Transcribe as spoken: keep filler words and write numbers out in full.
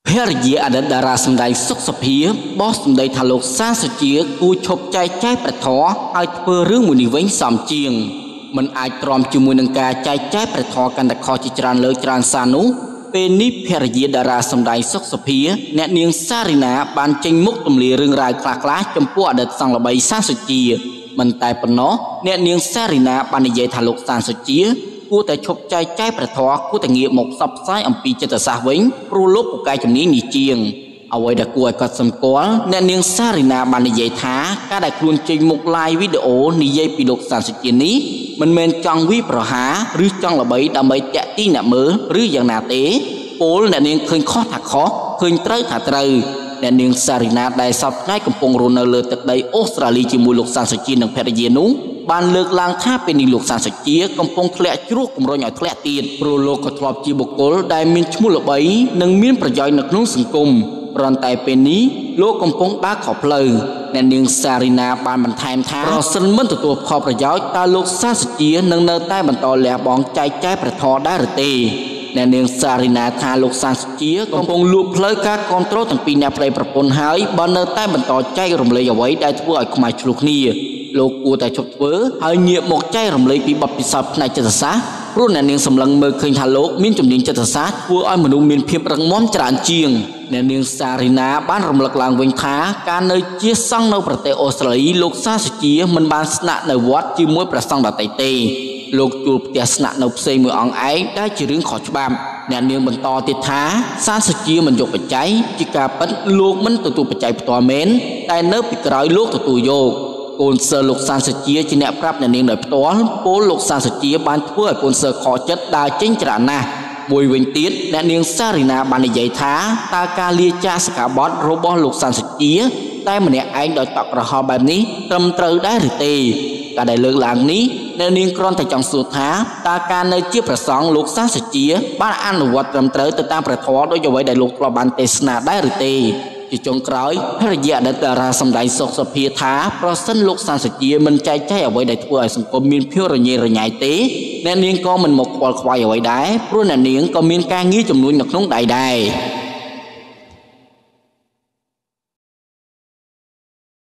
ភរិយាអតីតតារាសម្ដែងសុខសុភាបោះសម្ដីថាលោកសាសុជាគួរឈប់ចែកចាយប្រធរឲ្យធ្វើរឿងមួយនេះវិញសមជាងមិនអាចទ្រាំជាមួយនឹងការចែកចាយប្រធរកាន់តែខុសជាច្រើនលើកច្រើនសារនោះពេលនេះភរិយាតារាសម្ដែងសុខសុភាអ្នកនាងសារីណាបានចេញមុខទម្លារឿងរ៉ាវខ្លះៗចំពោះអតីតសង្ឃល្បីសាសុជាមិនតែប៉ុណ្ណោះអ្នកនាងសារីណាបាននិយាយថាលោកសាសុជាគួរតែឈប់ចែកចាយប្រធរគួរតែងាកមកផ្សព្វផ្សាយអំពីចិត្តសាស្ត្រវិញព្រោះលោកពូកែជំនាញនេះជាងអ្វីដែលគួរឲ្យកត់សម្គាល់អ្នកនាងសារីណាបាននិយាយថាការដែលខ្លួនចេញមុខ live វីដេអូនិយាយពីលោកសាសុជានេះមិនមែនចង់វិប្រហារឬចង់ល្បីដើម្បីតាក់ទាញអ្នកមើលឬយ៉ាងណាទេពលអ្នកនាងឃើញខុសថាខុសឃើញត្រូវថាត្រូវអ្នកនាងសារីណាដែលសពថ្ងៃកំពុងរស់នៅលើទឹកដីអូស្ត្រាលីជាមួយលោកសាសុជានិងភរិយានោះបានលើកឡើងថាពេលនេះលោកសាសុជាកំពុងធ្លាក់ជ្រោះគម្រោងឲ្យធ្លាក់ទៀតព្រោះលោកក៏ធ្លាប់ជាបុគ្គលដែលមានឈ្មោះល្បីនិងមានប្រយោជន៍នៅក្នុងសង្គមព្រោះតែពេលនេះលោកកំពុងដើរខុសផ្លូវអ្នកនាងសារីណាបានបន្ថែមថាប្រសិនមិនទទួលផលប្រយោជន៍តើលោកសាសុជានឹងនៅតែបន្តលះបង់ចែកចាយប្រធរដែរឬទេអ្នកនាងសារីណាថាលោកសាសុជាកំពុងលួចផ្លូវការគ្រប់គ្រងទាំងពីរអ្នកប្តីប្រពន្ធហើយបើនៅតែបន្តចែករំលែកអ្វីដែលធ្វើឲ្យខ្មែរឆ្លោះគ្នាលោកគួរតែជប់ធ្វើហើយងាកមកចែករំលែកពីបទពិសោធន៍ផ្នែកចិត្តសាស្ត្រព្រោះអ្នកនាងសម្លឹងមើលឃើញថាលោកមានជំនាញចិត្តសាស្ត្រធ្វើឲ្យមនុស្សមានភាពរឹងមាំច្រើនជាងអ្នកនាងសារីណាបានរំលឹកឡើងវិញថាការនៅជាសង្ឃនៅប្រទេសអូស្ត្រាលីលោកសាសុជាមិនបានស្នាក់នៅវត្តជាមួយព្រះសង្ឃដទៃទេលោកជួលផ្ទះស្នាក់នៅផ្សេងមួយអង្គឯងដែលជារឿងខុសច្បាប់អ្នកនាងបន្តទៀតថាសាសុជាមិនយកបច្ច័យជាការពិតលោកមិនទទួលបច្ច័យផ្ទាល់មែនតែនៅពីក្រោយលោកទទួលយកកូនសិស្សលោកសាសុជាជាអ្នកប្រាប់អ្នកនាងដោយផ្ទាល់ពលលោកសាសុជាបានធ្វើឲ្យកូនសិស្សខកចិត្តដើរចេញច្រើនណាស់មួយវិញទៀតអ្នកនាងសារីណាបាននិយាយថាតើការលាចាកសិក្ខាបទរបស់លោកសាសុជាតែម្នាក់ឯងដោយតក់ក្រហល់បែបនេះត្រឹមត្រូវដែរឬទេការដែលលើកឡើងនេះអ្នកនាងគ្រាន់តែចង់សួរថាតើការនៅជាព្រះសង្ឃលោកសាសុជាបានអនុវត្តត្រឹមត្រូវទៅតាមព្រះធម៌ដោយអ្វីដែលលោកធ្លាប់បានទេសនាដែរឬទេជាចុងក្រោយភរិយាអតីតតារាសម្ដែងសុខសុភាថាប្រសិនលោកសាសុជាមិនចែកចាយអ្វីដែលធ្វើឲ្យសង្គមមានភាពរញ៉េរញ៉ៃទេអ្នកនាងក៏មិនមកខ្វល់ខ្វាយអ្វីដែរព្រោះអ្នកនាងក៏មានការងារចំនួននៅក្នុងដៃដែរ